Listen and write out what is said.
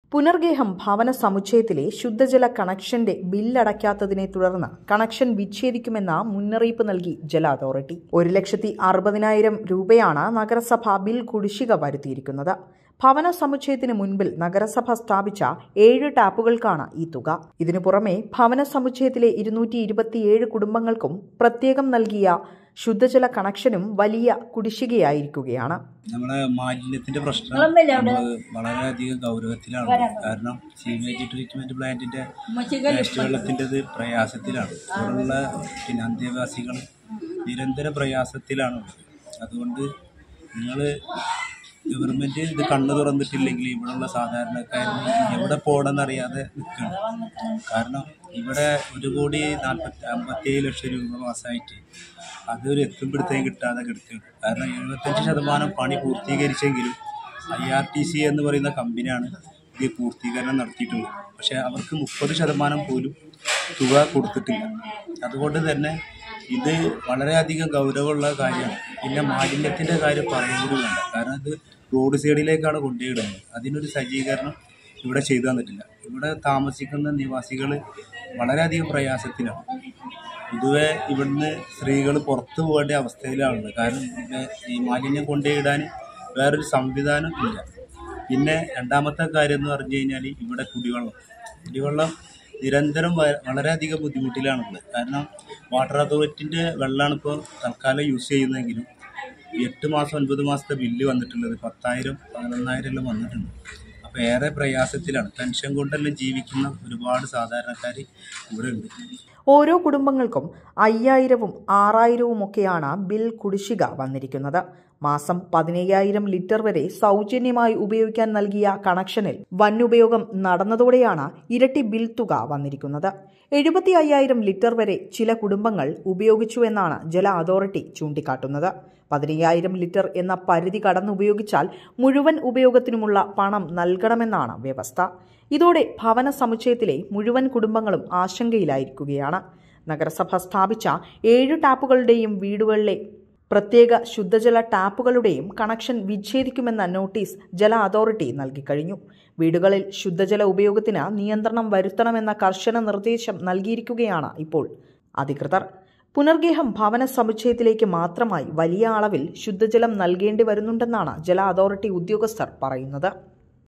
പുനർഗേഹം ഭവന സമുച്ചയത്തിലെ ശുദ്ധജല കണക്ഷന്റെ ബില്ലടയ്ക്കാത്തതിനെ തുടർന്ന് കണക്ഷൻ വിച്ഛേദിക്കുമെന്ന മുന്നറിയിപ്പ് നൽകി ജല അതോറിറ്റി. 1,60,000 രൂപയാണ് നഗരസഭ ബിൽ കുടിശ്ശിക വരുത്തിയിരിക്കുന്നത്. ഭവന സമുച്ചയത്തിന് മുൻപിൽ നഗരസഭ സ്ഥാപിച്ച 7 ടാപ്പുകൾക്കാണ് ഈ തുക. ഇതിനു പുറമെ ഭവന സമുച്ചയത്തിലെ 227 കുടുംബങ്ങൾക്കും പ്രത്യേകം നൽകിയ ശുദ്ധജല കണക്ഷനും വലിയ കുടിശ്ശികയായിരിക്കുകയാണ്. നമ്മുടെ മാലിന്യത്തിന്റെ പ്രശ്നം വളരെയധികം ഗൗരവത്തിലാണ്. കാരണം സീവേജ് ട്രീറ്റ്മെന്റ് പ്ലാന്റിന്റെ വേസ്റ്റ് വെള്ളത്തിൻ്റെത് പ്രയാസത്തിലാണ്. ഇവിടെയുള്ള അന്തേവാസികൾ നിരന്തര പ്രയാസത്തിലാണ്. അതുകൊണ്ട് നിങ്ങൾ ഗവൺമെന്റ് ഇത് കണ്ണു തുറന്നിട്ടില്ലെങ്കിൽ ഇവിടെയുള്ള സാധാരണക്കാരന് എവിടെ പോകണമെന്നറിയാതെ നിൽക്കണം. കാരണം ഇവിടെ 1,57,00,000 രൂപ മാസമായിട്ട് അതൊരു എത്തുംപിടുത്തം കിട്ടാതെ കിടക്കുകയാണ്. കാരണം 75% പണി പൂർത്തീകരിച്ചെങ്കിലും IRTC എന്ന് പറയുന്ന കമ്പനിയാണ് ഇത് പൂർത്തീകരണം നടത്തിയിട്ടുള്ളത്. പക്ഷേ അവർക്ക് 30% പോലും തുക കൊടുത്തിട്ടില്ല. അതുകൊണ്ട് തന്നെ ഇത് വളരെയധികം ഗൗരവമുള്ള കാര്യമാണ്. പിന്നെ മാലിന്യത്തിൻ്റെ കാര്യം പറയുന്നത് വേണ്ട. കാരണം ഇത് റോഡ് സൈഡിലേക്കാണ് കൊണ്ടുപോയിടുന്നത്. അതിനൊരു സജ്ജീകരണം ഇവിടെ ചെയ്തു തന്നിട്ടില്ല. ഇവിടെ താമസിക്കുന്ന നിവാസികൾ വളരെയധികം പ്രയാസത്തിലാണ്. പൊതുവെ ഇവിടുന്ന് സ്ത്രീകൾ പുറത്തു പോകേണ്ട അവസ്ഥയിലാണുള്ളത്. കാരണം ഈ മാലിന്യം കൊണ്ടുപോയിടാൻ വേറൊരു സംവിധാനം ഇല്ല. പിന്നെ രണ്ടാമത്തെ കാര്യം എന്ന് പറഞ്ഞു കഴിഞ്ഞാൽ ഇവിടെ കുടിവെള്ളം നിരന്തരം വളരെയധികം ബുദ്ധിമുട്ടിലാണുള്ളത്. കാരണം വാട്ടർ അതോറിറ്റിൻ്റെ വെള്ളമാണ് ഇപ്പോൾ തൽക്കാലം യൂസ് ചെയ്യുന്നതെങ്കിലും 8 മാസം 9 മാസത്തെ ബില്ല് വന്നിട്ടുള്ളത് 10,000 11,000 എല്ലാം വന്നിട്ടുണ്ട്. അപ്പോൾ ഏറെ പ്രയാസത്തിലാണ്. പെൻഷൻ കൊണ്ടെല്ലാം ജീവിക്കുന്ന ഒരുപാട് സാധാരണക്കാർ ഇവിടെ ഉണ്ട്. ഓരോ കുടുംബങ്ങൾക്കും 5,000-ഉം 6,000-ഉം ഒക്കെയാണ് ബിൽ കുടിശ്ശിക വന്നിരിക്കുന്നത്. മാസം 15,000 ലിറ്റർ വരെ സൗജന്യമായി ഉപയോഗിക്കാൻ നൽകിയ കണക്ഷനിൽ വൻ ഉപയോഗം നടന്നതോടെയാണ് ഇരട്ടി ബിൽ തുക വന്നിരിക്കുന്നത്. 75,000 ലിറ്റർ വരെ ചില കുടുംബങ്ങൾ ഉപയോഗിച്ചുവെന്നാണ് ജല അതോറിറ്റി ചൂണ്ടിക്കാട്ടുന്നത്. 15,000 ലിറ്റർ എന്ന പരിധി കടന്നുപയോഗിച്ചാൽ മുഴുവൻ ഉപയോഗത്തിനുമുള്ള പണം നൽകണമെന്നാണ് വ്യവസ്ഥ. ഇതോടെ ഭവന സമുച്ചയത്തിലെ മുഴുവൻ കുടുംബങ്ങളും ആശങ്കയിലായിരിക്കുകയാണ്. നഗരസഭ സ്ഥാപിച്ച 7 ടാപ്പുകളുടെയും വീടുകളിലെ പ്രത്യേക ശുദ്ധജല ടാപ്പുകളുടെയും കണക്ഷൻ വിച്ഛേദിക്കുമെന്ന നോട്ടീസ് ജല അതോറിറ്റി നൽകിക്കഴിഞ്ഞു. വീടുകളിൽ ശുദ്ധജല ഉപയോഗത്തിന് നിയന്ത്രണം വരുത്തണമെന്ന കർശന നിർദ്ദേശം നൽകിയിരിക്കുകയാണ് ഇപ്പോൾ അധികൃതർ. പുനർഗേഹം ഭവന സമുച്ചയത്തിലേക്ക് മാത്രമായി വലിയ അളവിൽ ശുദ്ധജലം നൽകേണ്ടി വരുന്നുണ്ടെന്നാണ് ജല അതോറിറ്റി ഉദ്യോഗസ്ഥർ പറയുന്നത്.